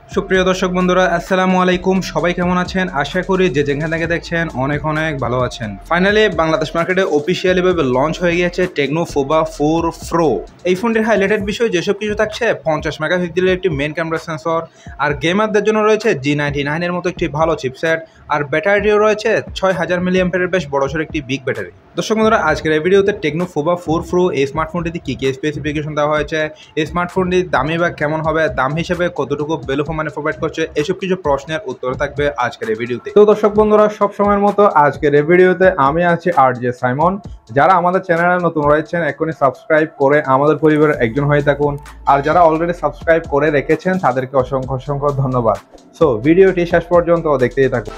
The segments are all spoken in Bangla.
সুপ্রিয় দর্শক বন্ধুরা, আসসালামু আলাইকুম। সবাই কেমন আছেন? আশা করি যে যেখান থেকে দেখছেন অনেক ভালো আছেন। ফাইনালি বাংলাদেশ মার্কেটে অফিসিয়ালি ভাবে লঞ্চ হয়ে গিয়েছে টেকনো পোভা 4 প্রো। এই ফোনটির হাইলাইটেড বিষয় যেসব কিছু থাকছে, 50 মেগাপিক্সেলের একটি মেইন ক্যামেরা সেন্সর, আর গেমারদের জন্য রয়েছে G99 এর মতো একটি ভালো চিপসেট, আর ব্যাটারিও রয়েছে 6000 মিলিঅ্যাম্পিয়ারের বেশ বড়সড় একটি বিগ ব্যাটারি। দর্শক বন্ধুরা, আজকের এই ভিডিওতে টেকনো পোভা 4 প্রো এই স্মার্টফোনটিতে কী কী স্পেসিফিকেশন দেওয়া হয়েছে, এই স্মার্টফোনটির দামি বা কেমন হবে, দাম হিসেবে কতটুকু ভ্যালু মানে প্রোভাইড করছে, এসব কিছু প্রশ্নের উত্তর থাকবে আজকের এই ভিডিওতে। তো দর্শক বন্ধুরা, সব সময়ের মতো আজকের এই ভিডিওতে আমি আছি আরজে সাইমন। যারা আমাদের চ্যানেলে নতুন রয়েছেন এখনই সাবস্ক্রাইব করে আমাদের পরিবারের একজন হয়ে থাকুন, আর যারা অলরেডি সাবস্ক্রাইব করে রেখেছেন তাদেরকে অসংখ্য ধন্যবাদ। সো ভিডিওটি শেষ পর্যন্ত দেখতেই থাকুন।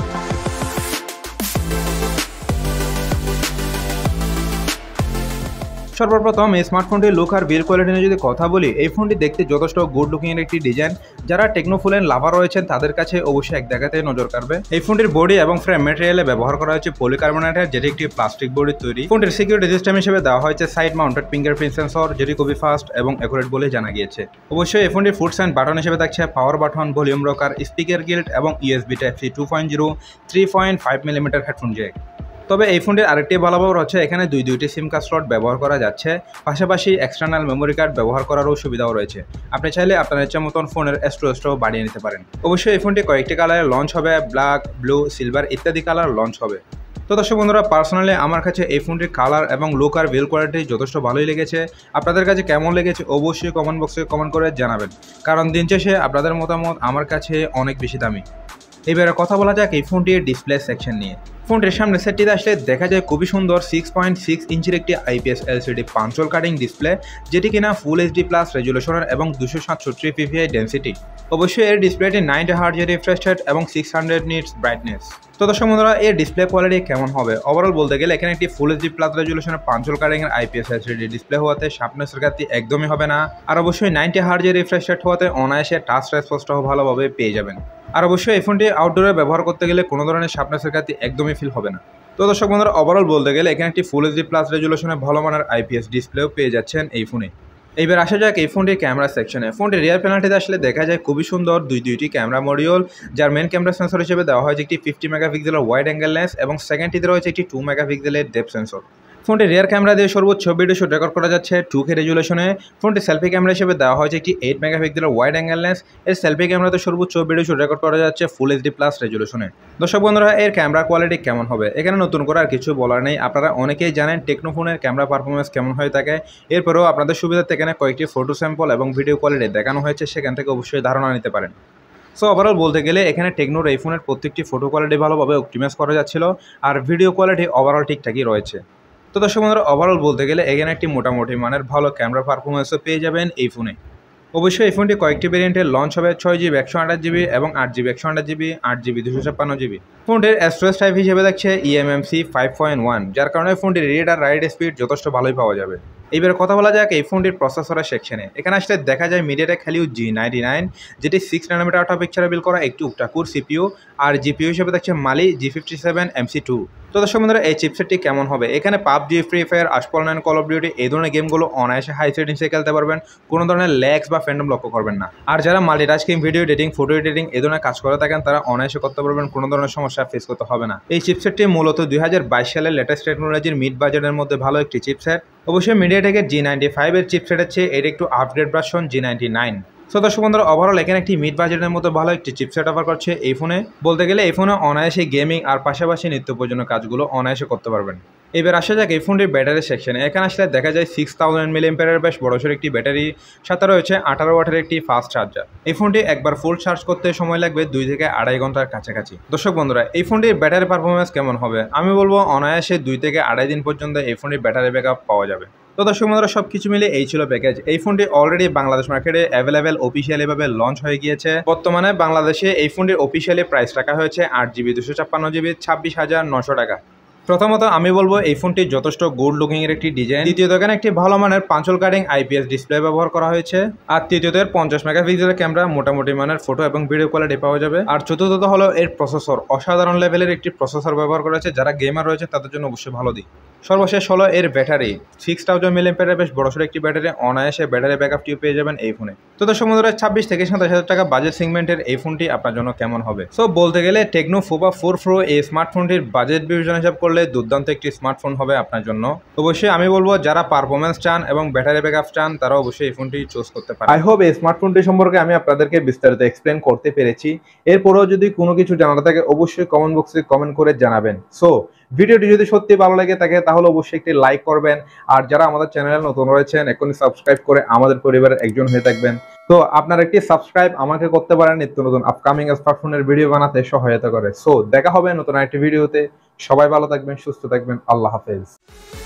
সর্বপ্রথম এই স্মার্টফোনটির লুক আর বিল্ড কোয়ালিটি নিয়ে যদি কথা বলি, এই ফোনটি দেখতে যথেষ্ট গুড লুকিং এর একটি ডিজাইন। যারা টেকনো ফোনের লাভার রয়েছেন তাদের কাছে অবশ্যই এক দেখাতে নজর কাড়বে। এই ফোনটির বডি এবং ফ্রেম ম্যাটেরিয়ালে ব্যবহার করা হয়েছে পলিকার্বনেটের, যেটি একটি প্লাস্টিক বডি তৈরি। ফোনটির সিকিউরিটি সিস্টেম হিসেবে দেওয়া হয়েছে সাইড মাউন্টেড ফিঙ্গারপ্রিন্ট সেন্সর, যেটি খুবই ফাস্ট এবং অ্যাকুরেট বলে জানা গিয়েছে। অবশ্যই এই ফোনটির ফুড সাইন বাটন হিসেবে থাকছে power button, volume rocker, speaker grill এবং USB type C 2.0 3.5 millimetre headphone jack. তবে এই ফোনটির আরেকটি ভালো খবর হচ্ছে এখানে দুইটি সিম কার্ড স্লট ব্যবহার করা যাচ্ছে, পাশাপাশি এক্সটার্নাল মেমোরি কার্ড ব্যবহার করারও সুবিধাও রয়েছে। আপনি চাইলে আপনার ইচ্ছা মতন ফোনের স্টোরেজটাও বাড়িয়ে নিতে পারেন। অবশ্যই এই ফোনটি কয়েকটি কালারে লঞ্চ হবে, ব্ল্যাক, ব্লু, সিলভার ইত্যাদি কালার লঞ্চ হবে। তো দর্শক বন্ধুরা, পার্সোনালি আমার কাছে এই ফোনটির কালার এবং লুক আর বিল্ড কোয়ালিটি যথেষ্ট ভালোই লেগেছে। আপনাদের কাছে কেমন লেগেছে অবশ্যই কমেন্ট বক্সে কমেন্ট করে জানাবেন, কারণ দিন শেষে আপনাদের মতামত আমার কাছে অনেক বেশি দামি। এবারে কথা বলা যাক এই ফোনটির ডিসপ্লে সেকশন নিয়ে। ফোনটির সামনে সেটটিতে আসলে দেখা যায় খুবই সুন্দর 6.6 ইঞ্চির একটি IPS LCD punch hole cutting display, যেটি কিনা ফুল HD প্লাস রেজুলেশনের এবং 267 ppi ডেন্সিটি। অবশ্যই এর ডিসপ্লেটি 90 Hz রিফ্রেশ রেট এবং 600 নিটস ব্রাইটনেস। তো দর্শক বন্ধুরা, এর ডিসপ্লে কোয়ালিটি কেমন হবে ওভারঅল বলতে গেলে, এখানে একটি ফুল HD প্লাস রেজুলেশনের পাঞ্চল কাটিং এর IPS LCD ডিসপ্লে হওয়াতে শার্পনেসের ঘাটতি একদমই হবে না, আর অবশ্যই 90 Hz রিফ্রেশ রেট হওয়াতে অনায়াসে টাচ রেসপন্সটাও ভালোভাবে পেয়ে যাবেন। আর অবশ্যই এই ফোনটি আউটডোরে ব্যবহার করতে গেলে কোনো ধরনের শার্পনেসের ঘাটতি একদমই ফিল হবে না। তো দর্শক বন্ধুরা, ওভারঅল বলতে গেলে এখানে একটি ফুল HD প্লাস রেজুলেশনে ভালো মানের IPS ডিসপ্লেও পেয়ে যাচ্ছেন এই ফোনে। এইবার আসা যাক এই ফোনটির ক্যামেরা সেকশনে। ফোনটির রিয়ার প্যানেলটিতে আসলে দেখা যায় খুবই সুন্দর দুইটি ক্যামেরা মডিউল, যার মেন ক্যামেরা সেন্সর হিসেবে দেওয়া হয়েছে একটি 50 মেগাপিক্সেলের ওয়াইড অ্যাঙ্গেল লেন্স এবং সেকেন্ডটিতে রয়েছে একটি 2 মেগাপিক্সেলের ডেপথ সেন্সর। ফোনটি রিয়ার ক্যামেরা দিয়ে সর্বোচ্চ ভিডিও শুট রেকর্ড করা যাচ্ছে 2K রেজুলেশনে। ফোনটি সেলফি ক্যামেরা হিসেবে দেওয়া হয়েছে একটি 8 মেগাপিক্সেলের ওয়াইড অ্যাঙ্গেল লেন্স। এর সেলফি ক্যামেরাতে সর্বোচ্চ ভিডিও শুট রেকর্ড করা যাচ্ছে ফুল HD প্লাস রেজুলেশনে। দর্শক বন্ধুরা, এর ক্যামেরা কোয়ালিটি কেমন হবে এখানে নতুন করে আর কিছু বলার নেই। আপনারা অনেকেই জানেন টেকনো ফোনের ক্যামেরা পারফরমেন্স কেমন হয়ে থাকে। এরপরেও আপনাদের সুবিধার্থে এখানে কয়েকটি ফটো স্যাম্পল এবং ভিডিও কোয়ালিটি দেখানো হয়েছে, সেখান থেকে অবশ্যই ধারণা নিতে পারেন। সো ওভারঅল বলতে গেলে এখানে টেকনোর এই ফোনের প্রত্যেকটি ফটো কোয়ালিটি ভালোভাবে অপটিমাইজ করা যাচ্ছিল, আর ভিডিও কোয়ালিটি ওভারঅল ঠিকঠাকই রয়েছে। তো দর্শক বন্ধুরা, ওভারঅল বলতে গেলে এখানে একটি মোটামুটি মানের ভালো ক্যামেরা পারফরমেন্সও পেয়ে যাবেন এই ফোনে। অবশ্যই এই ফোনটি কয়েকটি ভেরিয়েন্টে লঞ্চ হবে, 6GB 128GB এবং 8GB 128GB, 8GB 256GB। ফোনটির স্টোরেজ টাইপ হিসেবে দেখছে eMMC 5.1, যার কারণে ফোনটির রিড আর রাইট স্পিড যথেষ্ট ভালোই পাওয়া যাবে। এইবার কথা বলা যাক এই ফোনটির প্রসেসরের সেকশনে। এখানে আসলে দেখা যায় মিডিয়াটেক হেলিও G99, যেটি 6 nm আউট অফ পিকচারে বিল্ড করা একটি octa-core CPU, আর জিপিইউ হিসেবে দেখছে মালি G57 MC2। তো দর্শক বন্ধুরা, এই চিপসেটটি কেমন হবে এখানে PUBG, free fire, asphalt 9, call of duty এই ধরনের গেমগুলো অনায়াসে হাই সেটিংসে খেলতে পারবেন, কোনো ধরনের ল্যাগস বা ফ্যান্ডম লক্ষ্য করবেন না। আর যারা multitasking, video editing, photo editing এই ধরনের কাজ করে থাকেন তারা অনায়াসে করতে পারবেন, কোনো ধরনের সমস্যা ফেস করতে হবে না। এই চিপসেটটি মূলত 2022 সালের লেটেস্ট টেকনোলজির মিড বাজেটের মধ্যে ভালো একটি চিপসেট। অবশ্যই মিডিয়াটেকের G95 এর চিপসেটের চেয়ে এর একটু আপগ্রেড ভার্সন G99। সো দর্শক বন্ধুরা, ওভারঅল এখানে একটি মিড বাজেটের মধ্যে ভালো একটি চিপসেট অফার করছে এই ফোনে। বলতে গেলে এই ফোনে অনায়াসে গেমিং আর পাশাপাশি নিত্য প্রয়োজনীয় কাজগুলো অনায়াসে করতে পারবেন। এবার আসা যাক এই ফোনটির ব্যাটারি সেকশনে। এখানে আসলে দেখা যায় 6000 মিলিঅ্যাম্পিয়ারের বেশ বড়সড় একটি ব্যাটারি, সাথে রয়েছে 18 ওয়াটের একটি ফাস্ট চার্জার। এই ফোনটি একবার ফুল চার্জ করতে সময় লাগবে 2 থেকে 2.5 ঘন্টার কাছাকাছি। দর্শক বন্ধুরা, এই ফোনটির ব্যাটারি পারফরমেন্স কেমন হবে আমি বলবো অনায়াসে 2 থেকে 2.5 দিন পর্যন্ত এই ফোনটির ব্যাটারি ব্যাকআপ পাওয়া যাবে। তো দর্শক বন্ধুরা, সব কিছু মিলে এই ছিল প্যাকেজ। এই ফোনটি অলরেডি বাংলাদেশ মার্কেটে অ্যাভেলেবেল অফিসিয়ালিভাবে লঞ্চ হয়ে গিয়েছে। বর্তমানে বাংলাদেশে এই ফোনটির অফিসিয়ালি প্রাইস রাখা হয়েছে 8GB 256GB 26,900 টাকা। প্রথমত আমি বলবো এই ফোনটি যথেষ্ট গুড লুকিং এর একটি ডিজাইন। দ্বিতীয়ত এখানে একটি ভালো মানের পাঞ্চল কাটিং IPS ডিসপ্লে ব্যবহার করা হয়েছে, আর তৃতীয়ত এর 50 মেগাপিক্সেলের ক্যামেরা মোটামুটি মানের ফটো এবং ভিডিও কোয়ালিটি পাওয়া যাবে। আর চতুর্থত হলো এর প্রসেসর, অসাধারণ লেভেলের একটি প্রসেসর ব্যবহার করা হয়েছে, যারা গেমার রয়েছে তাদের জন্য অবশ্যই ভালো দিক। সর্বশেষ হলো এর ব্যাটারি 6000 mAh বেশ বড়সড় একটি ব্যাটারি, অনায়াসে ব্যাটারি ব্যাকআপটিও পেয়ে যাবেন এই ফোনে। তো দর্শক বন্ধুরা 26 থেকে 27,000 টাকা বাজেট সেগমেন্টের এই ফোনটি আপনার জন্য কেমন হবে? সো বলতে গেলে টেকনো পোভা 4 প্রো এই স্মার্টফোনটির বাজেট বিবেচনা হিসাব করলে দুর্দান্ত একটি স্মার্টফোন হবে আপনার জন্য। অবশ্যই আমি বলবো যারা পারফরমেন্স চান এবং ব্যাটারি ব্যাকআপ চান তারা অবশ্যই এই ফোনটি চুজ করতে পারেন। আই হোপ এই স্মার্টফোনটি সম্পর্কে আমি আপনাদেরকে বিস্তারিত এক্সপ্লেন করতে পেরেছি। এরপরেও যদি কোনো কিছু জানার থাকে অবশ্যই কমেন্ট বক্সে কমেন্ট করে জানাবেন। সো ভিডিওটি যদি সত্যি ভালো লাগে থাকে তাহলে অবশ্যই একটি লাইক করবেন, আর যারা আমাদের চ্যানেলে নতুন রয়েছেন এখনই সাবস্ক্রাইব করে আমাদের পরিবারের একজন হয়ে থাকবেন। তো আপনার একটি সাবস্ক্রাইব আমাকে করতে পারেন নিত্য নতুন আপকামিং স্মার্টফোনের ভিডিও বানাতে সহায়তা করে। সো দেখা হবে নতুন একটি ভিডিওতে। সবাই ভালো থাকবেন, সুস্থ থাকবেন, আল্লাহ হাফেজ।